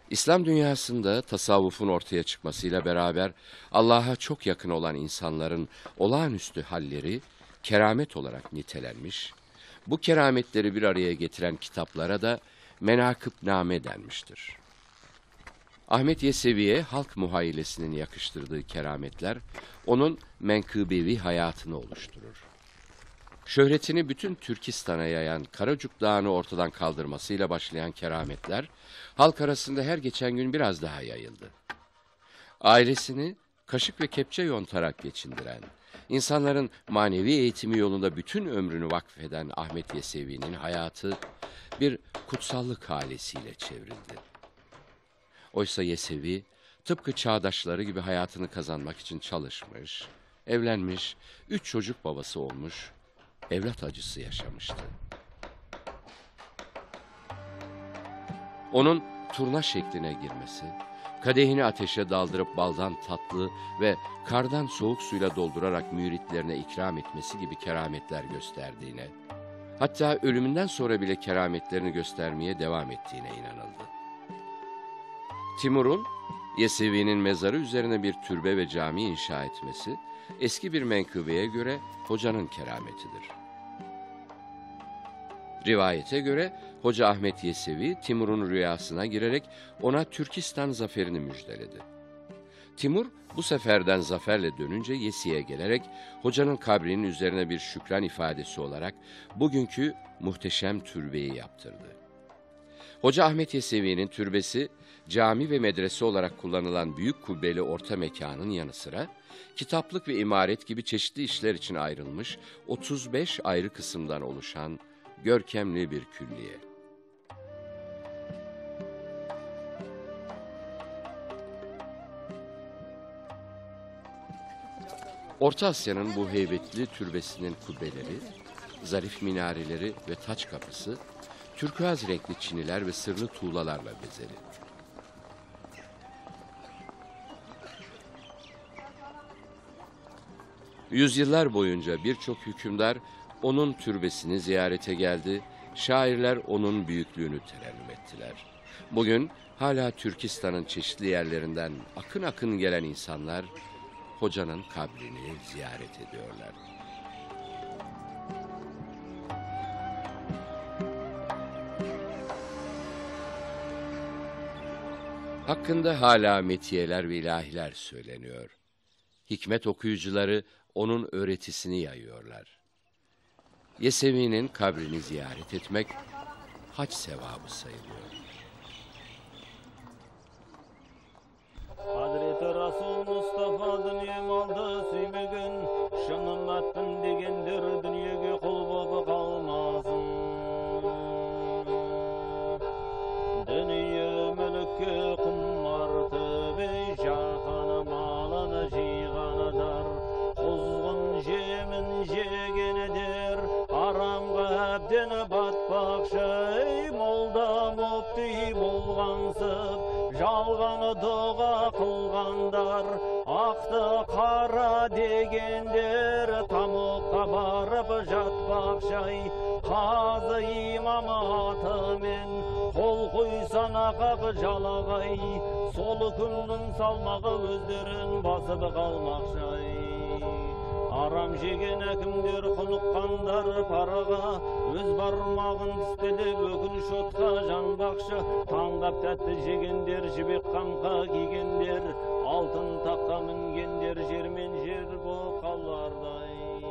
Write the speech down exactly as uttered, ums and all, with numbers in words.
İslam dünyasında tasavvufun ortaya çıkmasıyla beraber Allah'a çok yakın olan insanların olağanüstü halleri keramet olarak nitelenmiş, bu kerametleri bir araya getiren kitaplara da menakıbname denmiştir. Ahmet Yesevi'ye halk muhayyilesinin yakıştırdığı kerametler, onun menkıbevi hayatını oluşturur. Şöhretini bütün Türkistan'a yayan Karacuk Dağı'nı ortadan kaldırmasıyla başlayan kerametler, halk arasında her geçen gün biraz daha yayıldı. Ailesini kaşık ve kepçe yontarak geçindiren, insanların manevi eğitimi yolunda bütün ömrünü vakfeden Ahmet Yesevi'nin hayatı bir kutsallık halesiyle çevrildi. Oysa Yesevi, tıpkı çağdaşları gibi hayatını kazanmak için çalışmış, evlenmiş, üç çocuk babası olmuş, evlat acısı yaşamıştı. Onun turna şekline girmesi, kadehini ateşe daldırıp baldan tatlı ve kardan soğuk suyla doldurarak müritlerine ikram etmesi gibi kerametler gösterdiğine, hatta ölümünden sonra bile kerametlerini göstermeye devam ettiğine inanıldı. Timur'un Yesevi'nin mezarı üzerine bir türbe ve cami inşa etmesi, eski bir menkıbeye göre hocanın kerametidir. Rivayete göre Hoca Ahmet Yesevi, Timur'un rüyasına girerek ona Türkistan zaferini müjdeledi. Timur, bu seferden zaferle dönünce Yesi'ye gelerek, hocanın kabrinin üzerine bir şükran ifadesi olarak bugünkü muhteşem türbeyi yaptırdı. Hoca Ahmet Yesevi'nin türbesi, cami ve medrese olarak kullanılan büyük kubbeli orta mekanın yanı sıra, kitaplık ve imaret gibi çeşitli işler için ayrılmış otuz beş ayrı kısımdan oluşan görkemli bir külliye. Orta Asya'nın bu heybetli türbesinin kubbeleri, zarif minareleri ve taç kapısı, türkuaz renkli çiniler ve sırlı tuğlalarla bezeli. Yüzyıllar boyunca birçok hükümdar onun türbesini ziyarete geldi, şairler onun büyüklüğünü terennüm ettiler. Bugün hala Türkistan'ın çeşitli yerlerinden akın akın gelen insanlar hocanın kabrini ziyaret ediyorlar. Hakkında hala metiyeler ve ilahiler söyleniyor. Hikmet okuyucuları onun öğretisini yayıyorlar. Yesevi'nin kabrini ziyaret etmek hac sevabı sayılıyor. Hazreti Resul Mustafa dünya malda süymegen, şanımattın degendir dünyaya kul baba kalmasın. Dünya mülkü kummartı be şahanı malını jiğanıdır. Kuzgun jemin jegenedir, aramga abdini batbak şey, molda mufti bolgansıp, жалғаны дұға қылғандар, ақты қара дегендер, тамұққа барып жатпақ жай, қазы имам атымен, қол қойсан ақақ жалағай, сол күннің салмағы өздерін басып қалмақ жай. Арам жеген әкімдер құныққандар параға, өз бармағын тістелеп өкініш отқа жанбақшы, таңдап тәтті жегендер жібек қамқа киген